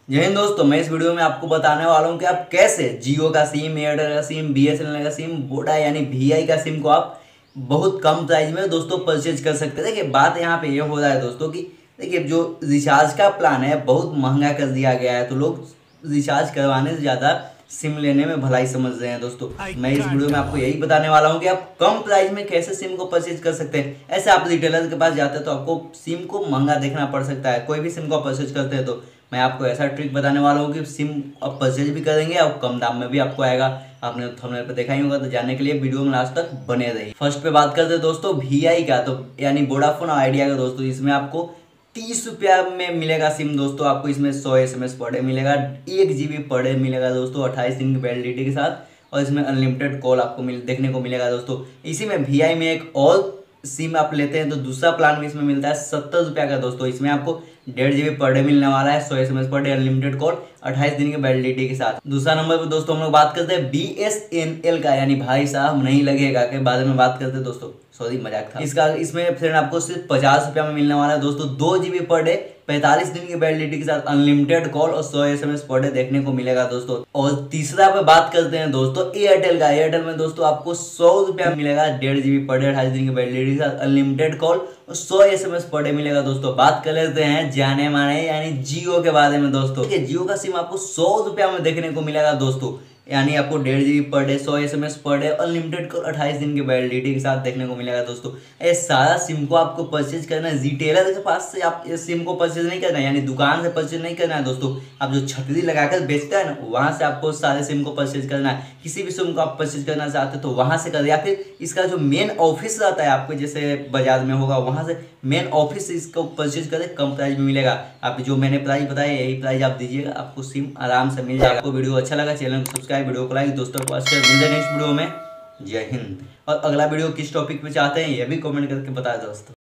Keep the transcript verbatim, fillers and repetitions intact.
जय हिंद दोस्तों, मैं इस वीडियो में आपको बताने वाला हूं कि आप कैसे जियो का सिम, एयरटेल का सिम, बीएसएनएल का सिम, वोडा यानी वीआई का सिम को आप बहुत कम प्राइस में दोस्तों परचेज कर सकते हैं। देखिए बात यहाँ पे ये हो रहा है दोस्तों कि देखिए जो रिचार्ज का प्लान है बहुत महंगा कर दिया गया है, तो लोग रिचार्ज करवाने से ज़्यादा सिम लेने में भलाई समझ रहे हैं। दोस्तों मैं इस वीडियो में आपको यही बताने वाला हूँ कि आप कम प्राइस में कैसे सिम को परचेज कर सकते हैं। ऐसे आप रिटेलर के पास जाते हैं तो आपको सिम को महंगा देखना पड़ सकता है। कोई भी सिम को परचेज करते हैं तो मैं आपको ऐसा ट्रिक बताने वाला हूँ कि सिम आप परचेज भी करेंगे और कम दाम में भी आपको आएगा। आपने थंबनेल पे देखा ही होगा, तो जानने के लिए वीडियो में लास्ट तक बने रहिए। फर्स्ट पे बात करते हैं दोस्तों वीआई का, तो यानी वोडाफोन और आइडिया का। दोस्तों इसमें आपको तीस रुपया में मिलेगा सिम। दोस्तों आपको इसमें सौ S M S per day मिलेगा, एक जी बी पर डे मिलेगा दोस्तों, अट्ठाईस दिन की वैलिडिटी के साथ, और इसमें अनलिमिटेड कॉल आपको मिल देखने को मिलेगा। दोस्तों इसी में वीआई में एक और सिम आप लेते हैं तो दूसरा प्लान भी इसमें मिलता है सत्तर रुपया का। दोस्तों इसमें आपको डेढ़ जीबी पर डे मिलने वाला है, सौ S M S per day, unlimited call, अट्ठाईस दिन की वैलिडिटी के साथ। दूसरा नंबर पर दोस्तों हम लोग बात करते हैं बी एस एन एल का, यानी भाई साहब नहीं लगेगा के बारे में बात करते हैं दोस्तों। सॉरी मजाक था इसका। इसमें फ्रेंड आपको सिर्फ पचास रुपया में मिलने वाला है दोस्तों, दो जीबी पर डे, पैंतालीस दिन की वैलिडिटी के साथ, अनलिमिटेड कॉल और सौ S M S per day देखने को मिलेगा दोस्तों। और तीसरा पे बात करते हैं दोस्तों एयरटेल का। एयरटेल में दोस्तों आपको सौ रुपया मिलेगा, डेढ़ जीबी पर डे, अट्ठाईस दिन की वैलिडिटी के साथ, अनलिमिटेड कॉल और सौ S M S per day मिलेगा दोस्तों। बात कर लेते हैं जाने माने यानी जियो के बारे में दोस्तों। जियो का सिम आपको सौ रुपया में देखने को मिलेगा दोस्तों, यानी आपको डेढ़ जीबी पर डे, सौ S M S per day, unlimited call, अट्ठाईस दिन की वैलिडिटी के साथ देखने को मिलेगा दोस्तों। ये सारा सिम को आपको परचेज करना है रिटेलर के पास से। आप इस सिम को परचेज नहीं करना है, यानी दुकान से परचेज नहीं करना है दोस्तों। आप जो छतरी लगाकर बेचता है ना, वहां से आपको सारे सिम को परचेज करना है। किसी भी सिम को आप परचेज करना चाहते हैं तो वहां से कर, या फिर इसका जो मेन ऑफिस रहता है आपको, जैसे बाजार में होगा, वहां से मेन ऑफिस से इसको परचेज करें, कम प्राइस में मिलेगा। आप जो मैंने प्राइस बताया यही प्राइस आप दीजिएगा, आपको सिम आराम से मिल जाएगा। आपको वीडियो अच्छा लगा चैनल को सब्सक्राइब, वीडियो को लाइक, दोस्तों को शेयर। मिलते हैं नेक्स्ट वीडियो में। जय हिंद। और अगला वीडियो किस टॉपिक पे चाहते हैं ये भी कमेंट करके बताएं दोस्तों।